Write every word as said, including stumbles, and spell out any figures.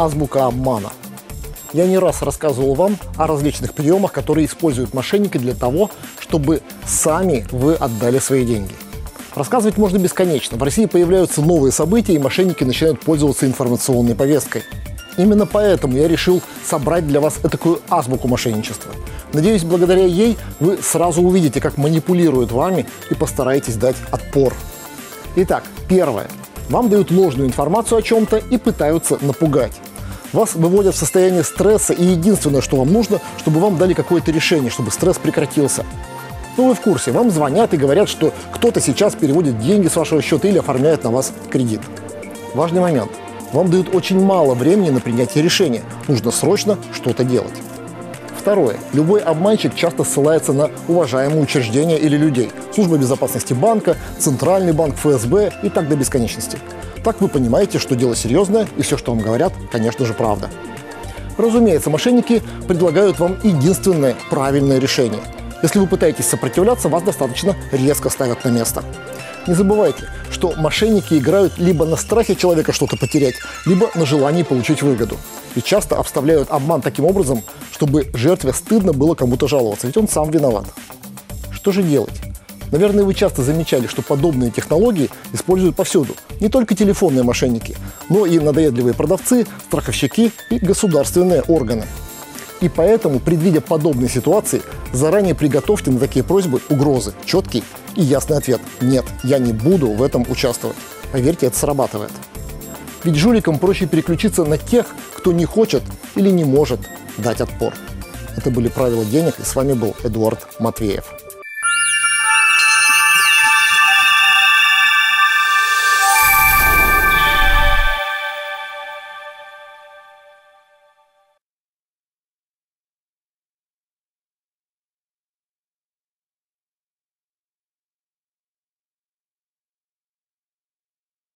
азбука обмана. Я не раз рассказывал вам о различных приемах, которые используют мошенники для того, чтобы сами вы отдали свои деньги. Рассказывать можно бесконечно. В России появляются новые события, и мошенники начинают пользоваться информационной повесткой. Именно поэтому я решил собрать для вас такую азбуку мошенничества. Надеюсь, благодаря ей вы сразу увидите, как манипулируют вами, и постараетесь дать отпор. Итак, первое. Вам дают ложную информацию о чем-то и пытаются напугать. Вас выводят в состояние стресса, и единственное, что вам нужно, чтобы вам дали какое-то решение, чтобы стресс прекратился. Ну, вы в курсе, вам звонят и говорят, что кто-то сейчас переводит деньги с вашего счета или оформляет на вас кредит. Важный момент. Вам дают очень мало времени на принятие решения. Нужно срочно что-то делать. Второе. Любой обманщик часто ссылается на уважаемые учреждения или людей. Служба безопасности банка, Центральный банк, эф эс бэ и так до бесконечности. Так вы понимаете, что дело серьезное, и все, что вам говорят, конечно же, правда. Разумеется, мошенники предлагают вам единственное правильное решение. Если вы пытаетесь сопротивляться, вас достаточно резко ставят на место. Не забывайте, что мошенники играют либо на страхе человека что-то потерять, либо на желании получить выгоду. И часто обставляют обман таким образом, чтобы жертве стыдно было кому-то жаловаться, ведь он сам виноват. Что же делать? Наверное, вы часто замечали, что подобные технологии используют повсюду. Не только телефонные мошенники, но и надоедливые продавцы, страховщики и государственные органы. И поэтому, предвидя подобные ситуации, заранее приготовьте на такие просьбы угрозы, четкий и ясный ответ. Нет, я не буду в этом участвовать. Поверьте, это срабатывает. Ведь жуликам проще переключиться на тех, кто не хочет или не может дать отпор. Это были «Правила денег», и с вами был Эдуард Матвеев.